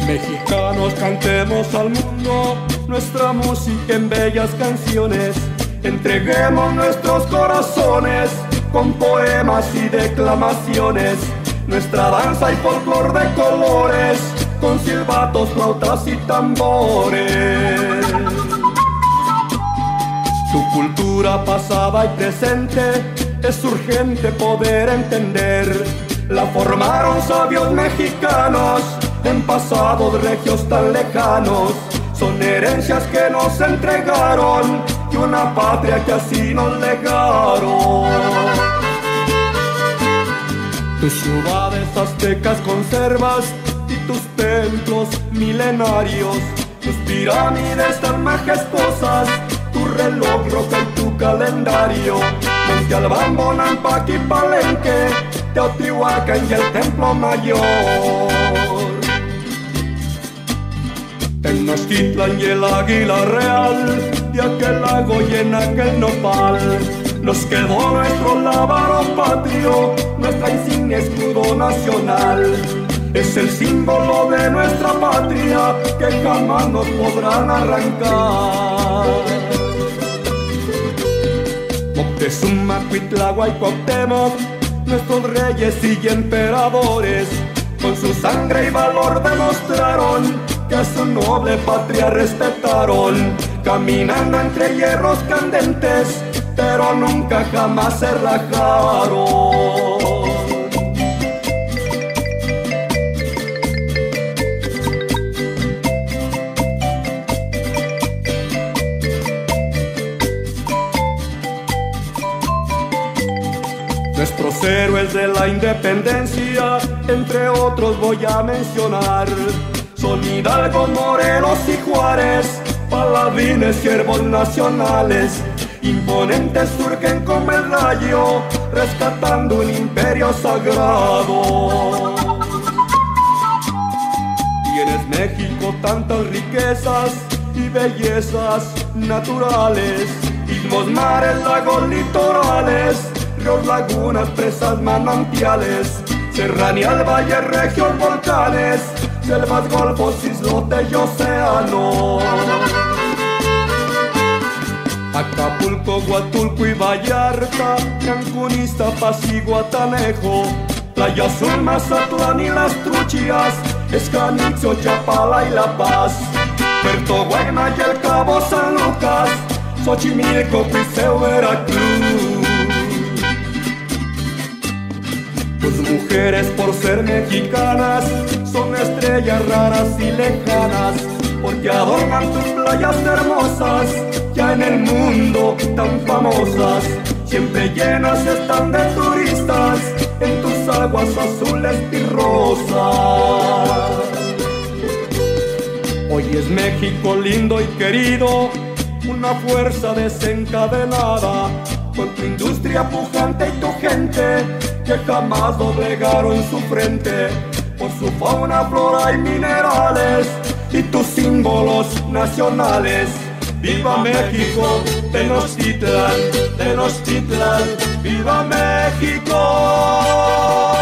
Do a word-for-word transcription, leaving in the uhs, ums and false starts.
Mexicanos, cantemos al mundo nuestra música en bellas canciones. Entreguemos nuestros corazones con poemas y declamaciones. Nuestra danza y folclor de colores, con silbatos, flautas y tambores. Tu cultura pasada y presente es urgente poder entender. La formaron sabios mexicanos en pasados regios tan lejanos. Son herencias que nos entregaron y una patria que así nos legaron. Tus ciudades aztecas conservas y tus templos milenarios, tus pirámides tan majestuosas, tu reloj roca y tu calendario. Monte Albán, Bonampak y Palenque, Teotihuacán y el Templo Mayor. Tenochtitlan y el Águila Real, y aquel lago y en aquel nopal nos quedó nuestro lábaro patrio, nuestra insignia escudo nacional. Es el símbolo de nuestra patria que jamás nos podrán arrancar. Moctezuma, Cuitlahua y Cuauhtémoc, nuestros reyes y emperadores, con su sangre y valor demostraron que a su noble patria respetaron. Caminando entre hierros candentes, pero nunca jamás se rajaron. Nuestros héroes de la independencia, entre otros voy a mencionar, son Hidalgo, Morelos y Juárez, paladines, siervos nacionales. Imponentes surgen como el rayo, rescatando un imperio sagrado. Tienes México tantas riquezas y bellezas naturales, istmos, mares, lagos, litorales, ríos, lagunas, presas, manantiales, serranía, valle, regios, volcanes, selvas, golfos, islotes y océanos. Acapulco, Huatulco y Vallarta, Cancún, Iztapas y Guatanejo, Playa Azul, Mazatlán y Las Truchillas, Escanixo, Chapala y La Paz, Puerto Guaymas y el Cabo San Lucas, Xochimilco, Cuiceo, Veracruz. Tus mujeres por ser mexicanas son estrellas raras y lejanas, porque adornan tus playas hermosas, ya en el mundo tan famosas. Siempre llenas están de turistas en tus aguas azules y rosas. Hoy es México lindo y querido, una fuerza desencadenada, con tu industria pujante y tu gente que jamás doblegaron su frente, por su fauna, flora y minerales y tus símbolos nacionales. ¡Viva México! Tenochtitlan, Tenochtitlan, ¡viva México!